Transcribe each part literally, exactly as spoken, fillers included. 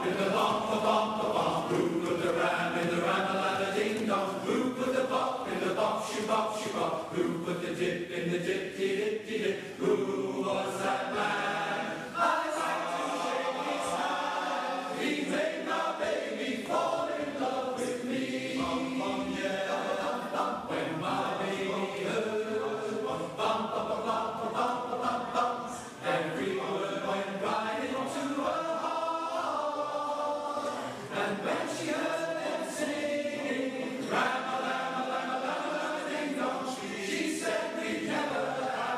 bop in the bop, a bop, a bop. Who put the ram in the ram-a-la-la-ding-dong? Who put the bop in the bop, she-bop, she-bop? Who put the dip in the dip-de-dip-de-dip? Who was that man? I'd like to shake his hand. He made my baby fall in love with me. Bum, bum, yeah, bum, bum, when my baby heard bum, bum, bum, bum, bum, bum, bum, bum. Every word went right into her heart. And when she heard them singing, ram-a-lam-a-lam-a-lam-a-lam-a-ding-dong, she said we'd never have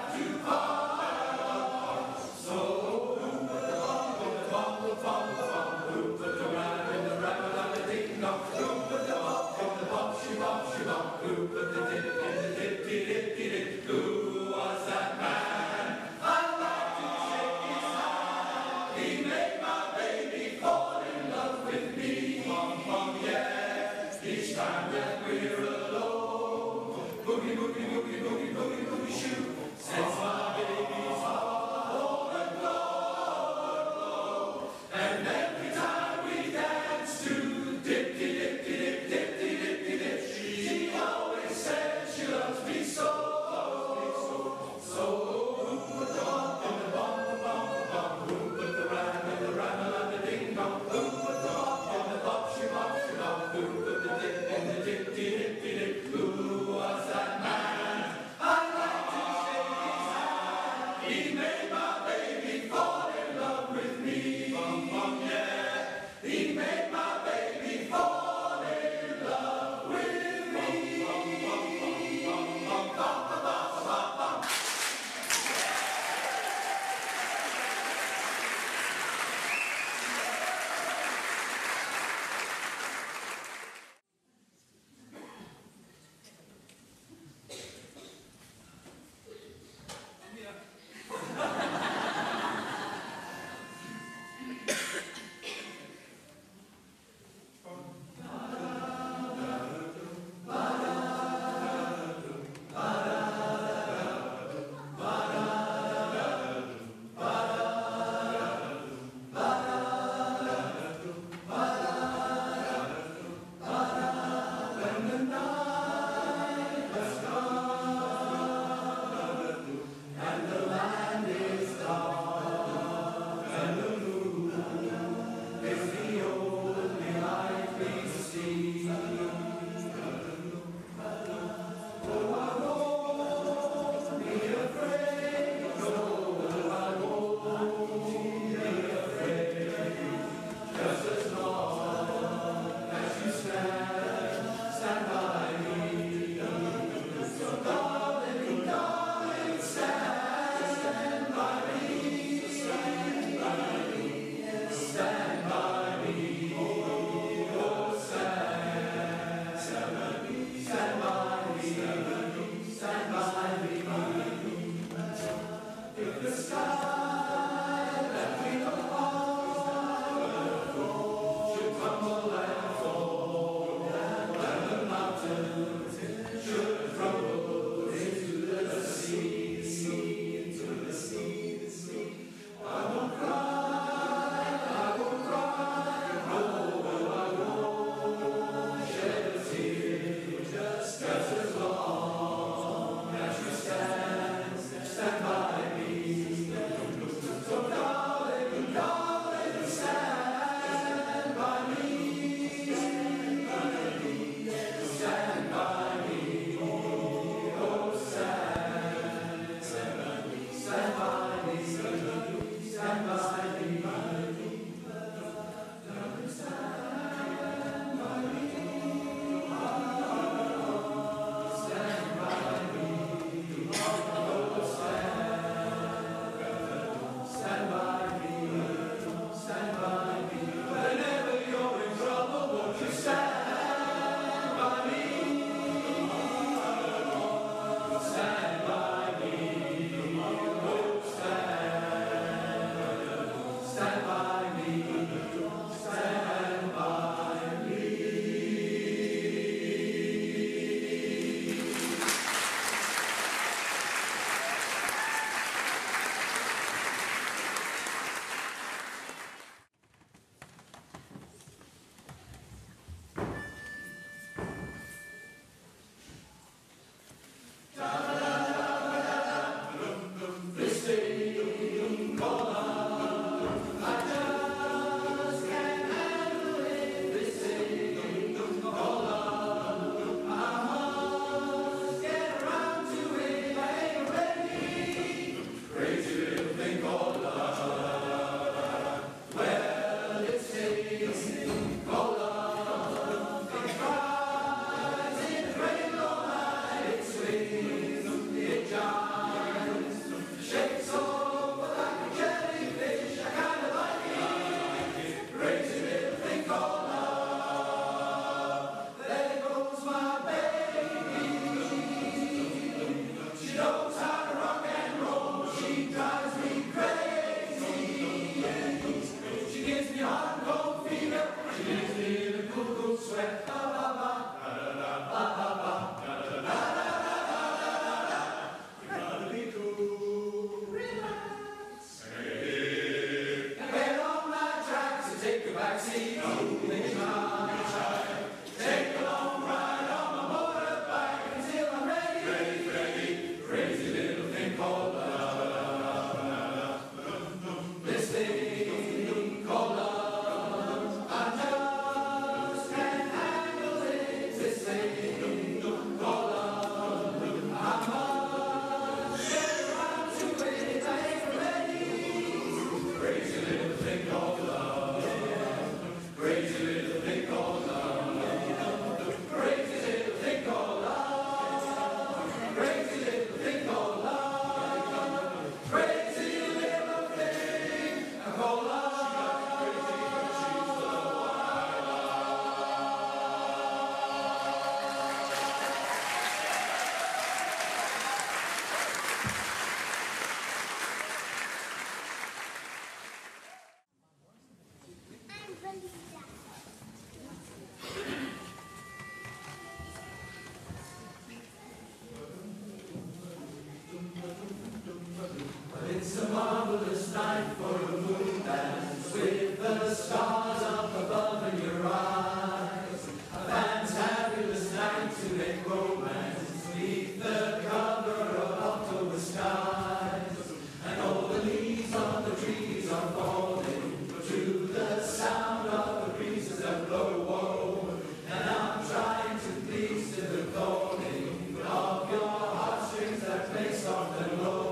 It's a marvelous night for a moon dance with the stars up above in your eyes. A fantabulous night to make romance beneath the cover of October skies. And all the leaves on the trees are falling to the sound of the breezes that blow. Whoa. And I'm trying to please to the calling of your heartstrings that play soft and low.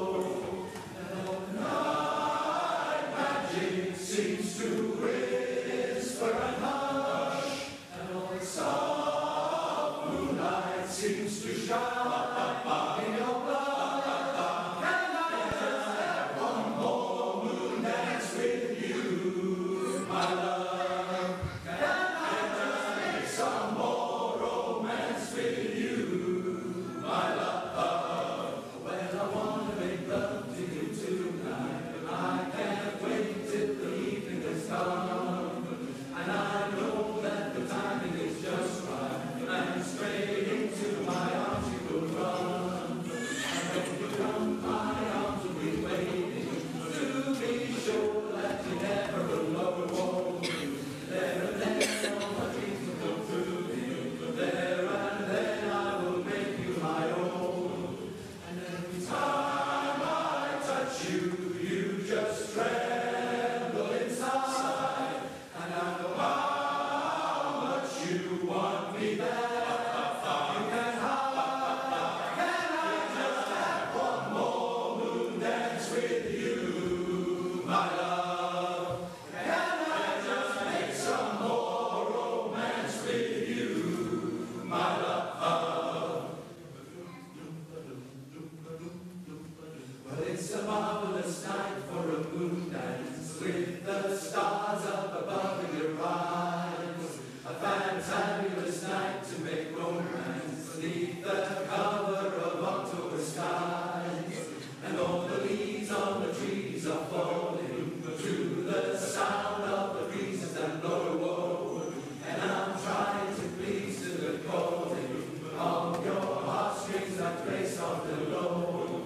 Seems to whisper and hush, and all the soft moonlight seems to shine in your blood. Can I just have one more moon dance with you, my love? Can I just make some more romance with you, my love? Well, I want to make love to you tonight, but I can't wait till the evening has come. And I know that the timing is just right, and straight into my arms you will run. And when you come, my arms will be waiting to be sure that you're never alone. There and then all my dreams will come true. There and then I will make you my own. And every time I touch you, you just tremble inside. And I know how much you want me back. You can hide. Can I just have one more moon dance with you, my love? Can I just make some more romance with you, my love? Well, it's a marvelous night for a moon dance with the stars up above in your eyes. A fantabulous night to make romance beneath the cover of October skies. And all the leaves on the trees are falling to the sound of the breezes that blow. Whoa. And I'm trying to please to the calling of your heartstrings that play soft and low.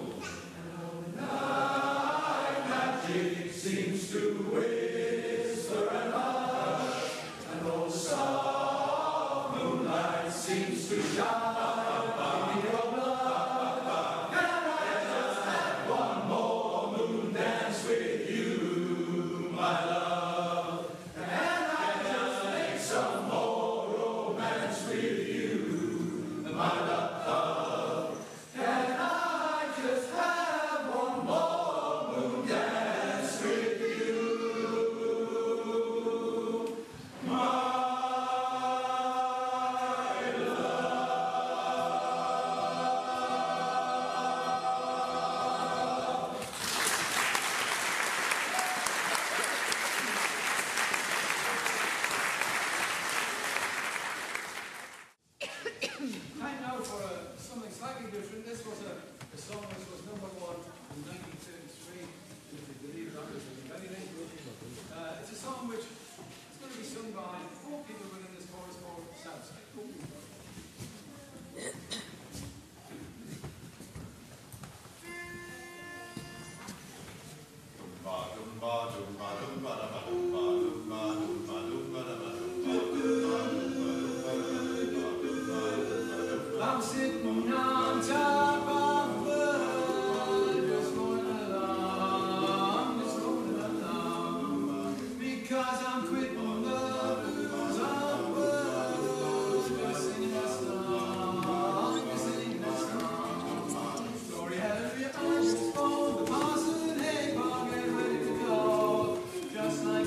Night magic seems to whisper and hush, and all the soft moonlight seems to shine in your blood. Can I just have one more moon dance with you, my love? Can I just make some more romance with you, my love? Can I just have one more moon dance with you, my love? Time now for uh, something slightly different. This was a, a song which was number one in nineteen seventy-three. If you believe it or not, it's anything. Uh, it's a song which is going to be sung by four people within this chorus called Southside. I'm sitting on top of the world, just going along, just going along, because I'm quitting the blues on words, just singing a song, just singing a song. Glory hallelujah, I'm just for the parson, hey, Bob, get ready to go, just like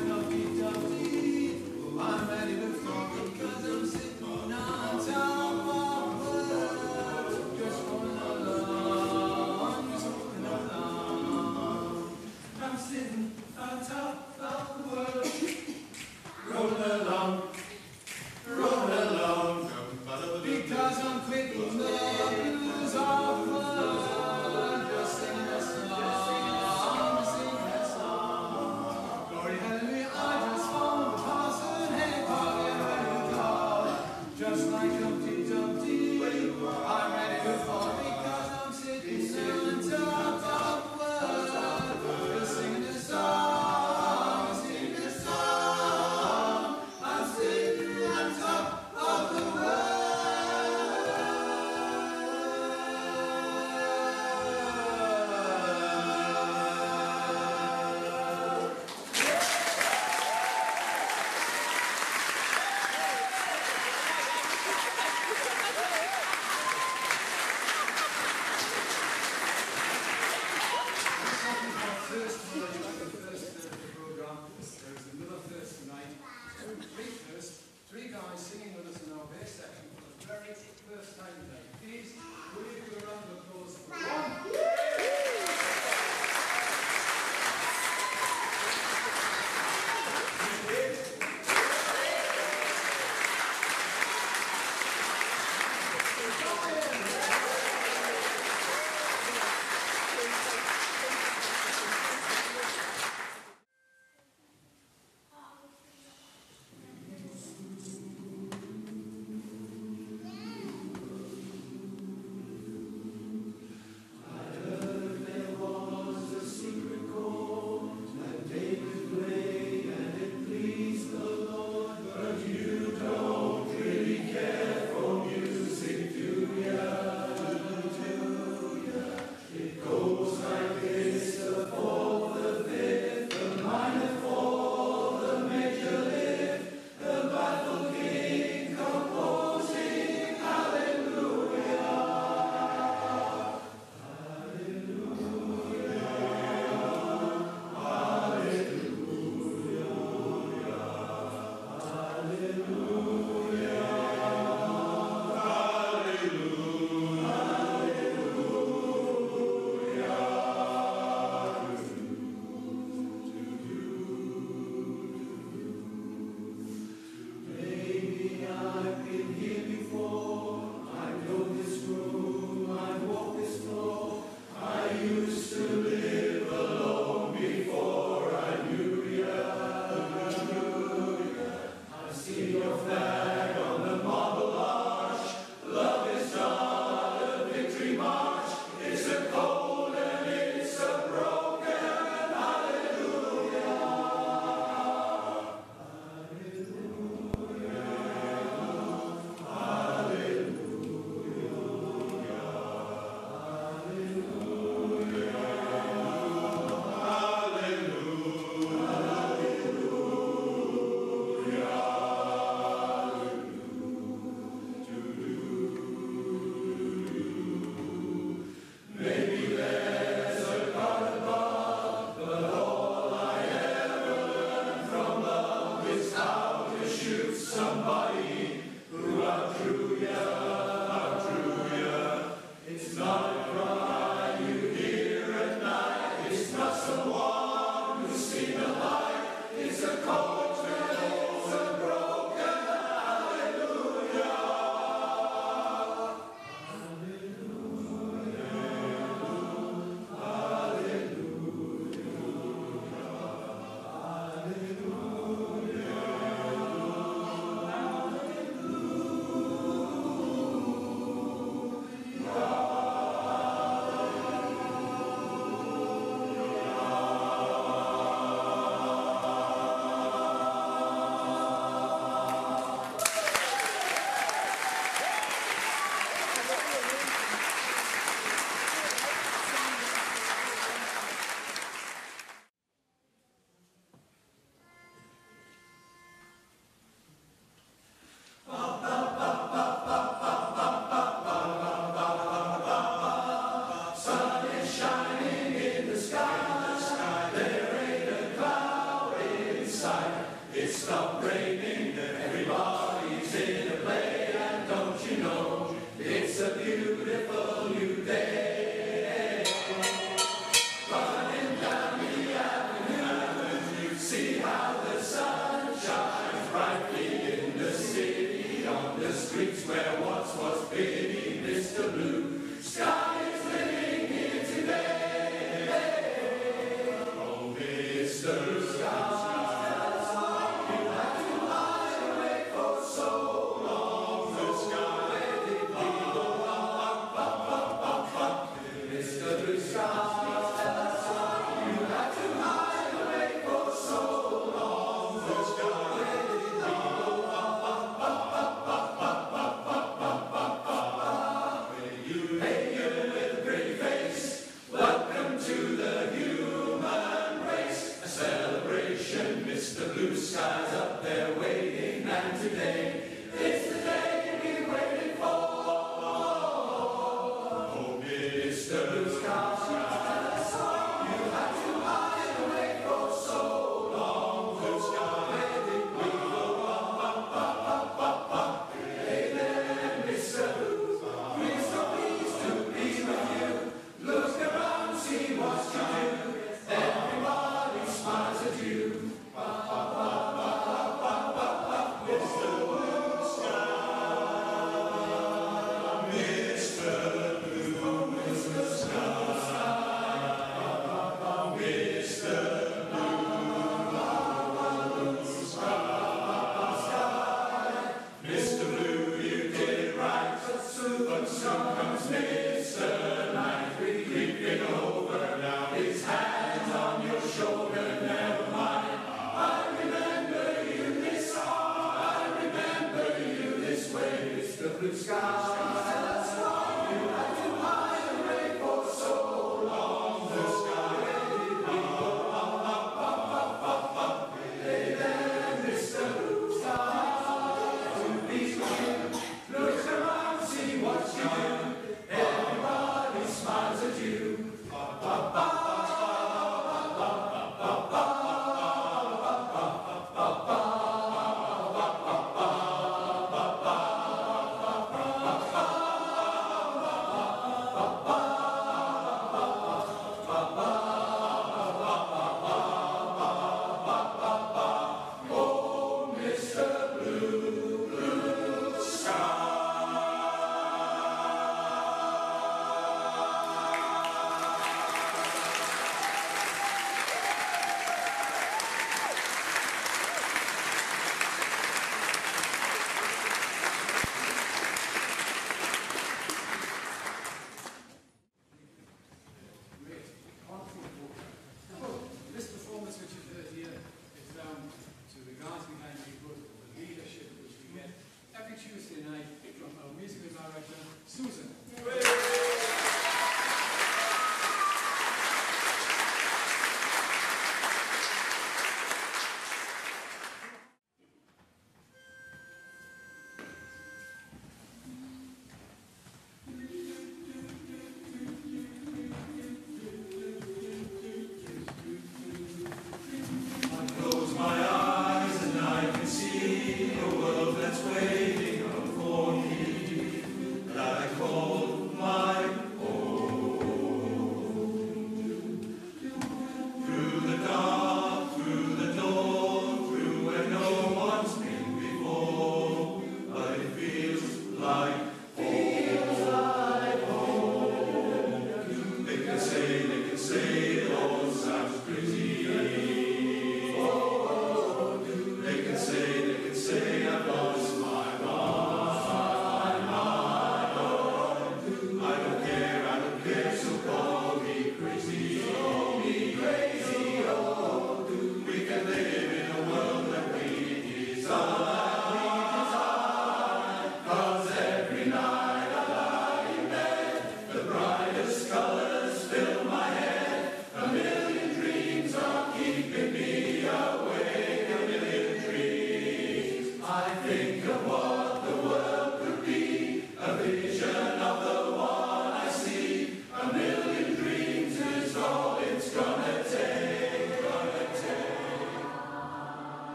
blue sky.